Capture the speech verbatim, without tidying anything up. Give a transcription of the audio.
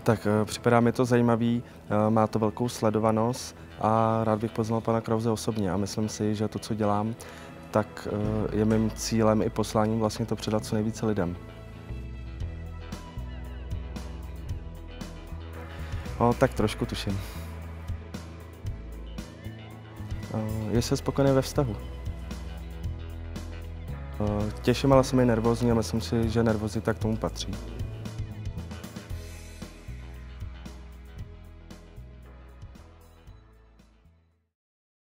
Tak připadá mi to zajímavý, má to velkou sledovanost a rád bych poznal pana Krause osobně a myslím si, že to, co dělám, tak je mým cílem i posláním vlastně to předat co nejvíce lidem. No, tak trošku tuším. Je se spokojený ve vztahu. Těším, ale jsem i nervózní a myslím si, že nervozita k tomu patří.